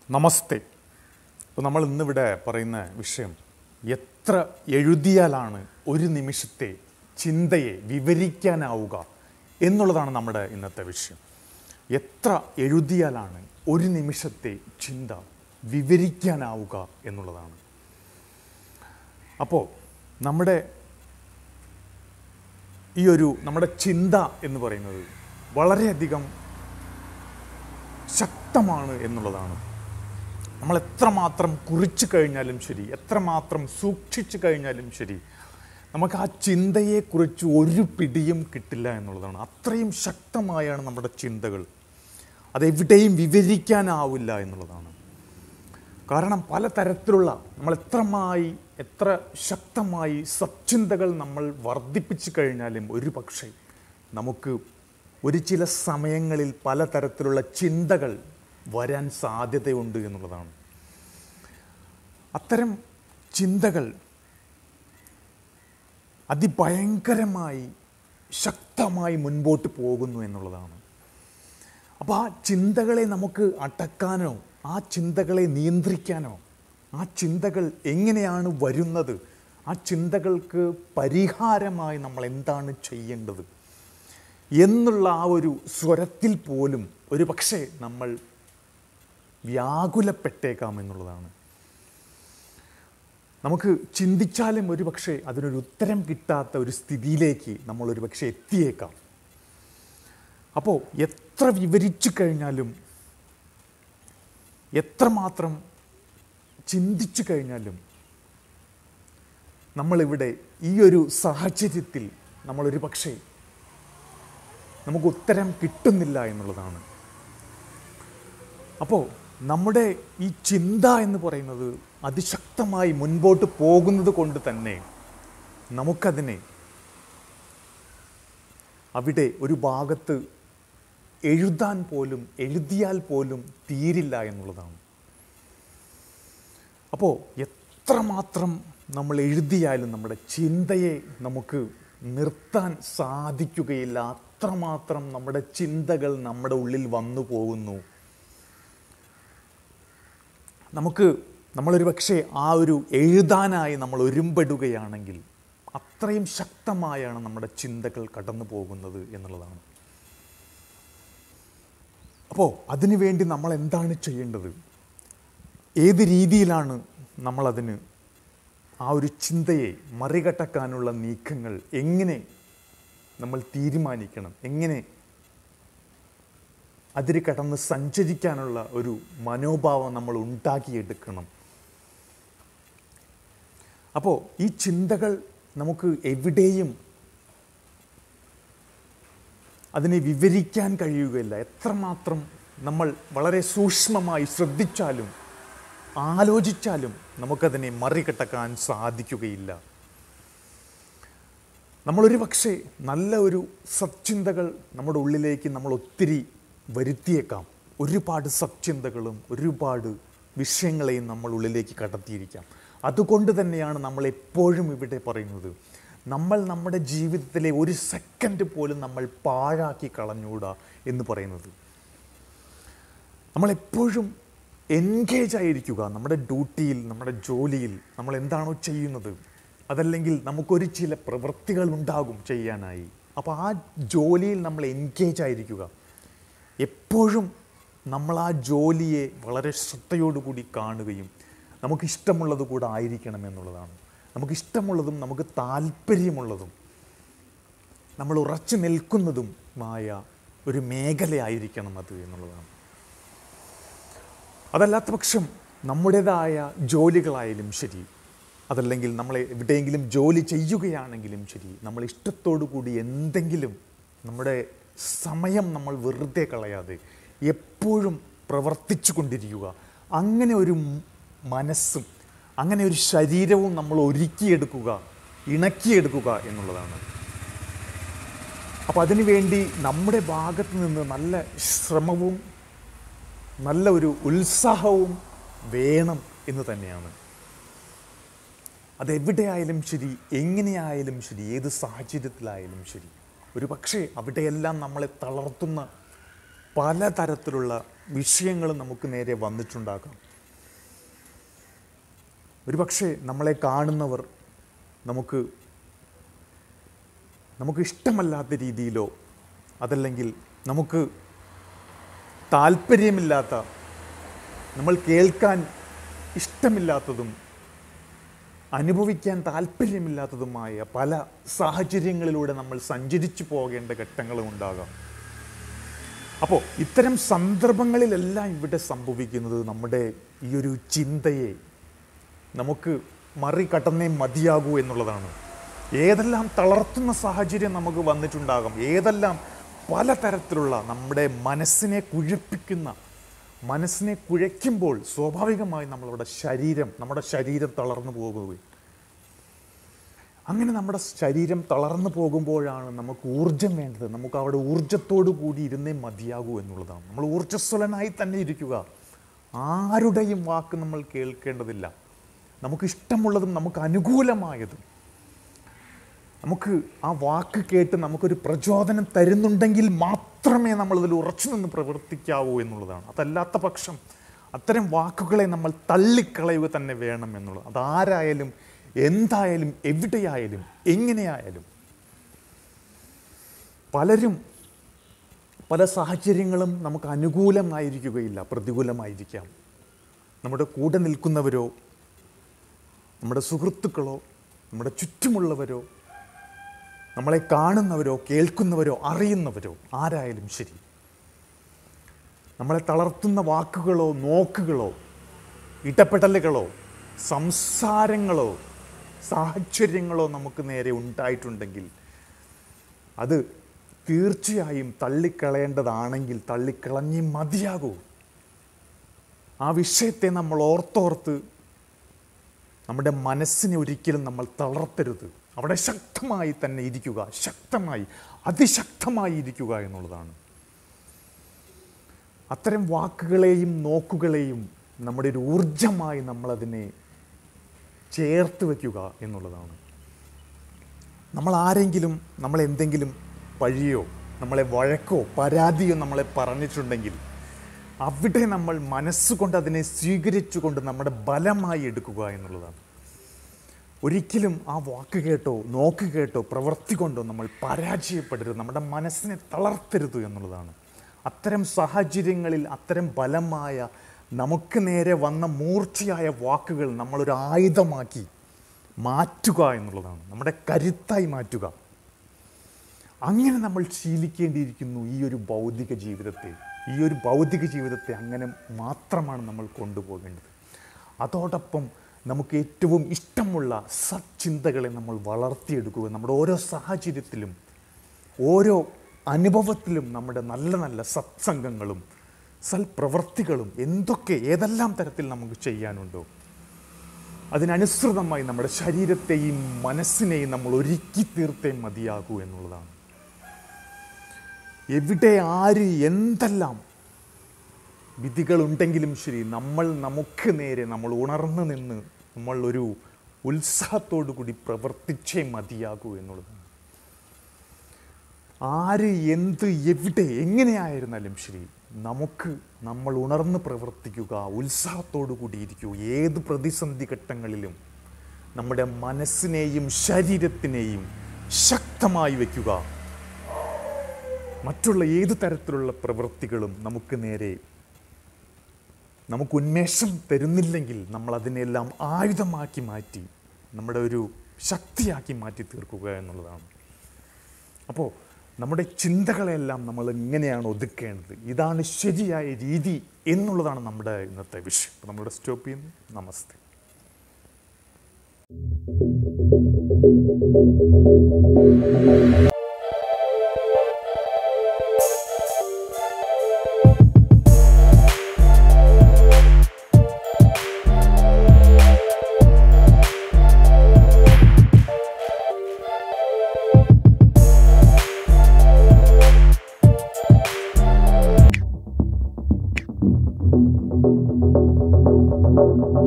നമസ്തേ. ഇപ്പോൾ നമ്മൾ ഇന്നിവിടെ പറയുന്ന വിഷയം എത്ര എഴുതിയാലാണ് ഒരു നിമിഷത്തെ ചിന്തയെ വിവരിക്കാനാവുക എന്നുള്ളതാണ് നമ്മുടെ ഇന്നത്തെ വിഷയം. എത്ര എഴുതിയാലാണ് ഒരു നിമിഷത്തെ ചിന്ത വിവരിക്കാനാവുക എന്നുള്ളതാണ്. അപ്പോൾ നമ്മുടെ നമ്മുടെ ചിന്ത എന്ന് പറയുന്നത് വളരെയധികം ശക്തമാണ് എന്നുള്ളതാണ്. നമ്മൾ എത്രമാത്രം കുറിച്ചു കഴിഞ്ഞാലും ശരി, എത്രമാത്രം സൂക്ഷിച്ചു കഴിഞ്ഞാലും ശരി, നമുക്ക് ആ ചിന്തയെക്കുറിച്ച് ഒരു പിടിയും കിട്ടില്ല എന്നുള്ളതാണ്. അത്രയും ശക്തമായാണ് നമ്മുടെ ചിന്തകൾ. അതെവിടെയും വിവരിക്കാനാവില്ല എന്നുള്ളതാണ്. കാരണം പലതരത്തിലുള്ള നമ്മൾ എത്ര ശക്തമായി സച്ചിന്തകൾ നമ്മൾ വർദ്ധിപ്പിച്ചു കഴിഞ്ഞാലും ഒരു പക്ഷേ നമുക്ക് ചില സമയങ്ങളിൽ പലതരത്തിലുള്ള ചിന്തകൾ വരാൻ സാധ്യതയുണ്ട് എന്നുള്ളതാണ്. അത്തരം ചിന്തകൾ അതിഭയങ്കരമായി ശക്തമായി മുൻപോട്ട് പോകുന്നു എന്നുള്ളതാണ്. അപ്പോൾ ആ ചിന്തകളെ നമുക്ക് അടക്കാനോ ആ ചിന്തകളെ നിയന്ത്രിക്കാനോ, ആ ചിന്തകൾ എങ്ങനെയാണ് വരുന്നത്, ആ ചിന്തകൾക്ക് പരിഹാരമായി നമ്മൾ എന്താണ് ചെയ്യേണ്ടത് എന്നുള്ള ആ ഒരു സ്വരത്തിൽ പോലും ഒരു പക്ഷേ നമ്മൾ വ്യാകുലപ്പെട്ടേക്കാം എന്നുള്ളതാണ്. നമുക്ക് ചിന്തിച്ചാലും ഒരു പക്ഷേ അതിനൊരു ഉത്തരം കിട്ടാത്ത ഒരു സ്ഥിതിയിലേക്ക് നമ്മൾ ഒരു പക്ഷേ എത്തിയേക്കാം. അപ്പോൾ എത്ര വിവരിച്ചു കഴിഞ്ഞാലും, എത്രമാത്രം ചിന്തിച്ചു കഴിഞ്ഞാലും നമ്മളിവിടെ ഈ ഒരു സാഹചര്യത്തിൽ നമ്മളൊരു പക്ഷേ നമുക്ക് ഉത്തരം കിട്ടുന്നില്ല എന്നുള്ളതാണ്. അപ്പോൾ നമ്മുടെ ഈ ചിന്ത എന്ന് പറയുന്നത് അതിശക്തമായി മുൻപോട്ട് പോകുന്നത് കൊണ്ട് തന്നെ നമുക്കതിനെ അവിടെ ഒരു ഭാഗത്ത് എഴുതിയാൽ പോലും തീരില്ല എന്നുള്ളതാണ്. അപ്പോൾ എത്രമാത്രം നമ്മൾ എഴുതിയാലും നമ്മുടെ ചിന്തയെ നമുക്ക് നിർത്താൻ സാധിക്കുകയില്ല. അത്രമാത്രം നമ്മുടെ ചിന്തകൾ നമ്മുടെ ഉള്ളിൽ വന്നു പോകുന്നു. നമ്മളൊരു പക്ഷേ ആ ഒരു എഴുതാനായി നമ്മൾ ഒരുമ്പെടുകയാണെങ്കിൽ അത്രയും ശക്തമായാണ് നമ്മുടെ ചിന്തകൾ കടന്നു പോകുന്നത് എന്നുള്ളതാണ്. അപ്പോൾ അതിനുവേണ്ടി നമ്മൾ എന്താണ് ചെയ്യേണ്ടത്? ഏത് രീതിയിലാണ് നമ്മളതിന് ആ ഒരു ചിന്തയെ മറികടക്കാനുള്ള നീക്കങ്ങൾ എങ്ങനെ നമ്മൾ തീരുമാനിക്കണം? എങ്ങനെ അതിൽ കടന്ന് സഞ്ചരിക്കാനുള്ള ഒരു മനോഭാവം നമ്മൾ ഉണ്ടാക്കിയെടുക്കണം? അപ്പോൾ ഈ ചിന്തകൾ നമുക്ക് എവിടെയും അതിനെ വിവരിക്കാൻ കഴിയുകയില്ല. എത്രമാത്രം നമ്മൾ വളരെ സൂക്ഷ്മമായി ശ്രദ്ധിച്ചാലും ആലോചിച്ചാലും നമുക്കതിനെ മറികടക്കാൻ സാധിക്കുകയില്ല. നമ്മളൊരു പക്ഷേ നല്ല ഒരു സച്ചിന്തകൾ നമ്മുടെ ഉള്ളിലേക്ക് നമ്മൾ ഒത്തിരി വരുത്തിയേക്കാം. ഒരുപാട് സച്ചിന്തകളും ഒരുപാട് വിഷയങ്ങളെയും നമ്മൾ ഉള്ളിലേക്ക് കടത്തിയിരിക്കാം. അതുകൊണ്ട് തന്നെയാണ് നമ്മൾ എപ്പോഴും ഇവിടെ പറയുന്നത്, നമ്മൾ നമ്മുടെ ജീവിതത്തിലെ ഒരു സെക്കൻഡ് പോലും നമ്മൾ പാഴാക്കി കളഞ്ഞൂടാ എന്ന് പറയുന്നത്. നമ്മളെപ്പോഴും എൻഗേജ് ആയിരിക്കുക നമ്മുടെ ഡ്യൂട്ടിയിൽ, നമ്മുടെ ജോലിയിൽ. നമ്മൾ എന്താണോ ചെയ്യുന്നത്, അതല്ലെങ്കിൽ നമുക്കൊരു ചില പ്രവൃത്തികൾ ഉണ്ടാകും ചെയ്യാനായി. അപ്പോൾ ആ ജോലിയിൽ നമ്മൾ എൻഗേജ് ആയിരിക്കുക. എപ്പോഴും നമ്മൾ ആ ജോലിയെ വളരെ ശ്രദ്ധയോടുകൂടി കാണുകയും നമുക്കിഷ്ടമുള്ളത് കൂടെ ആയിരിക്കണം എന്നുള്ളതാണ്. നമുക്കിഷ്ടമുള്ളതും നമുക്ക് താല്പര്യമുള്ളതും നമ്മൾ ഉറച്ചു നിൽക്കുന്നതുമായ ഒരു മേഖലയായിരിക്കണം അത് എന്നുള്ളതാണ്. അതല്ലാത്ത പക്ഷം നമ്മുടേതായ ജോലികളായാലും ശരി, അതല്ലെങ്കിൽ നമ്മൾ എവിടെയെങ്കിലും ജോലി ചെയ്യുകയാണെങ്കിലും ശരി, നമ്മൾ ഇഷ്ടത്തോടു കൂടി എന്തെങ്കിലും നമ്മുടെ സമയം നമ്മൾ വെറുതെ കളയാതെ എപ്പോഴും പ്രവർത്തിച്ചു കൊണ്ടിരിക്കുക. അങ്ങനെ ഒരു മനസ്സും അങ്ങനെ ഒരു ശരീരവും നമ്മൾ ഇണക്കിയെടുക്കുക എന്നുള്ളതാണ്. അപ്പോൾ അതിനുവേണ്ടി നമ്മുടെ ഭാഗത്ത് നിന്ന് നല്ല ശ്രമവും നല്ല ഒരു ഉത്സാഹവും വേണം എന്ന് തന്നെയാണ്. അതെവിടെയായാലും ശരി, എങ്ങനെയായാലും ശരി, ഏത് സാഹചര്യത്തിലായാലും ശരി, ഒരു പക്ഷേ അവിടെയെല്ലാം നമ്മളെ തളർത്തുന്ന പലതരത്തിലുള്ള വിഷയങ്ങളും നമുക്ക് നേരെ വന്നിട്ടുണ്ടാകാം. ഒരുപക്ഷെ നമ്മളെ കാണുന്നവർ നമുക്ക് ഇഷ്ടമല്ലാത്ത രീതിയിലോ അതല്ലെങ്കിൽ നമുക്ക് താല്പര്യമില്ലാത്ത, നമ്മൾ കേൾക്കാൻ ഇഷ്ടമില്ലാത്തതും അനുഭവിക്കാൻ താല്പര്യമില്ലാത്തതുമായ പല സാഹചര്യങ്ങളിലൂടെ നമ്മൾ സഞ്ചരിച്ചു പോകേണ്ട ഘട്ടങ്ങളും ഉണ്ടാകാം. അപ്പോൾ ഇത്തരം സന്ദർഭങ്ങളിലെല്ലാം ഇവിടെ സംഭവിക്കുന്നത് നമ്മുടെ ഈ ഒരു ചിന്തയെ നമുക്ക് മറികടന്നേ മതിയാകൂ എന്നുള്ളതാണ്. ഏതെല്ലാം തളർത്തുന്ന സാഹചര്യം നമുക്ക് വന്നിട്ടുണ്ടാകും, ഏതെല്ലാം പലതരത്തിലുള്ള നമ്മുടെ മനസ്സിനെ കുഴയ്ക്കുമ്പോൾ സ്വാഭാവികമായി നമ്മുടെ ശരീരം തളർന്നു പോകുകയും, അങ്ങനെ നമ്മുടെ ശരീരം തളർന്നു പോകുമ്പോഴാണ് നമുക്ക് ഊർജം വേണ്ടത്. നമുക്ക് അവിടെ ഊർജത്തോടു കൂടി ഇരുന്നേ മതിയാകൂ എന്നുള്ളതാണ്. നമ്മൾ ഊർജ്ജസ്വലനായി തന്നെ ഇരിക്കുക. ആരുടെയും വാക്ക് നമ്മൾ കേൾക്കേണ്ടതില്ല. നമുക്കിഷ്ടമുള്ളതും നമുക്ക് അനുകൂലമായതും നമുക്ക് ആ വാക്ക് കേട്ട് നമുക്കൊരു പ്രചോദനം തരുന്നുണ്ടെങ്കിൽ മാത്രമേ നമ്മളിതിൽ ഉറച്ചു നിന്ന് പ്രവർത്തിക്കാവൂ എന്നുള്ളതാണ്. അതല്ലാത്ത പക്ഷം അത്തരം വാക്കുകളെ നമ്മൾ തള്ളിക്കളയുക തന്നെ വേണം എന്നുള്ളത്. അതാരായാലും എന്തായാലും എവിടെയായാലും എങ്ങനെയായാലും. പല സാഹചര്യങ്ങളും നമുക്ക് അനുകൂലമായിരിക്കുകയില്ല, പ്രതികൂലമായിരിക്കാം. നമ്മുടെ കൂടെ നിൽക്കുന്നവരോ നമ്മുടെ സുഹൃത്തുക്കളോ നമ്മുടെ ചുറ്റുമുള്ളവരോ നമ്മളെ കാണുന്നവരോ കേൾക്കുന്നവരോ അറിയുന്നവരോ ആരായാലും ശരി, നമ്മളെ തളർത്തുന്ന വാക്കുകളോ നോക്കുകളോ ഇടപെടലുകളോ സംസാരങ്ങളോ സാഹചര്യങ്ങളോ നമുക്ക് നേരെ ഉണ്ടായിട്ടുണ്ടെങ്കിൽ അത് തീർച്ചയായും തള്ളിക്കളയേണ്ടതാണെങ്കിൽ തള്ളിക്കളഞ്ഞേ മതിയാകൂ. ആ വിഷയത്തെ നമ്മൾ ഓർത്തോർത്ത് നമ്മുടെ മനസ്സിനെ ഒരിക്കലും നമ്മൾ തളർത്തരുത്. അവിടെ ശക്തമായി തന്നെ ഇരിക്കുക, അതിശക്തമായി ഇരിക്കുക എന്നുള്ളതാണ്. അത്തരം വാക്കുകളെയും നോക്കുകളെയും നമ്മുടെ ഒരു ഊർജമായി നമ്മളതിനെ ചേർത്ത് വയ്ക്കുക എന്നുള്ളതാണ്. നമ്മളെന്തെങ്കിലും പഴിയോ നമ്മളെ വഴക്കോ പരാതിയോ നമ്മളെ പറഞ്ഞിട്ടുണ്ടെങ്കിൽ അവിടെ നമ്മൾ മനസ്സുകൊണ്ട് അതിനെ സ്വീകരിച്ചുകൊണ്ട് നമ്മുടെ ബലമായി എടുക്കുക എന്നുള്ളതാണ്. ഒരിക്കലും ആ വാക്ക് കേട്ടോ നോക്ക് കേട്ടോ പ്രവൃത്തി കൊണ്ടോ നമ്മൾ പരാജയപ്പെടരുത്, നമ്മുടെ മനസ്സിനെ തളർത്തരുത് എന്നുള്ളതാണ്. അത്തരം സാഹചര്യങ്ങളിൽ അത്തരം ബലമായ നമുക്ക് നേരെ വന്ന മൂർച്ചയായ വാക്കുകൾ നമ്മളൊരു ആയുധമാക്കി മാറ്റുക എന്നുള്ളതാണ്, നമ്മുടെ കരുത്തായി മാറ്റുക. അങ്ങനെ നമ്മൾ ശീലിക്കേണ്ടിയിരിക്കുന്നു ഈ ഒരു ഭൗതിക ജീവിതത്തെ അങ്ങനെ മാത്രമാണ് നമ്മൾ കൊണ്ടുപോകേണ്ടത്. അതോടൊപ്പം നമുക്ക് ഏറ്റവും ഇഷ്ടമുള്ള സച്ചിന്തകളെ നമ്മൾ വളർത്തിയെടുക്കുക. നമ്മുടെ ഓരോ സാഹചര്യത്തിലും ഓരോ അനുഭവത്തിലും നമ്മുടെ നല്ല നല്ല സത്സംഗങ്ങളും സൽപ്രവൃത്തികളും ഏതെല്ലാം തരത്തിൽ നമുക്ക് ചെയ്യാനുണ്ടോ അതിനനുസൃതമായി നമ്മുടെ ശരീരത്തെയും മനസ്സിനെയും നമ്മൾ ഒരുക്കി തീർത്തേ മതിയാകൂ എന്നുള്ളതാണ്. എവിടെ ആര് എന്തെല്ലാം വിധികളുണ്ടെങ്കിലും ശരി, നമുക്ക് നേരെ നമ്മൾ ഉണർന്നു നിന്ന് നമ്മൾ ഒരു ഉത്സാഹത്തോടു കൂടി പ്രവർത്തിച്ചേ മതിയാകൂ എന്നുള്ളതാണ്. ആര് എവിടെ എങ്ങനെയായിരുന്നാലും ശരി, നമ്മൾ ഉണർന്ന് പ്രവർത്തിക്കുക, ഉത്സാഹത്തോടു കൂടിയിരിക്കുക. ഏത് പ്രതിസന്ധി ഘട്ടങ്ങളിലും നമ്മുടെ മനസ്സിനെയും ശരീരത്തിനെയും ശക്തമായി വയ്ക്കുക. മറ്റുള്ള ഏത് തരത്തിലുള്ള പ്രവൃത്തികളും നമുക്ക് ഉന്മേഷം തരുന്നില്ലെങ്കിൽ നമ്മൾ അതിനെല്ലാം ആയുധമാക്കി മാറ്റി നമ്മുടെ ഒരു ശക്തിയാക്കി മാറ്റി തീർക്കുക എന്നുള്ളതാണ്. അപ്പോൾ നമ്മുടെ ചിന്തകളെല്ലാം നമ്മൾ എങ്ങനെയാണ് ഒതുക്കേണ്ടത്, ഇതാണ് ശരിയായ രീതി എന്നുള്ളതാണ് നമ്മുടെ ഇന്നത്തെ വിഷയം. അപ്പോൾ നമ്മളിവിടെ സ്റ്റോപ്പ് ചെയ്യുന്നു. നമസ്തേ.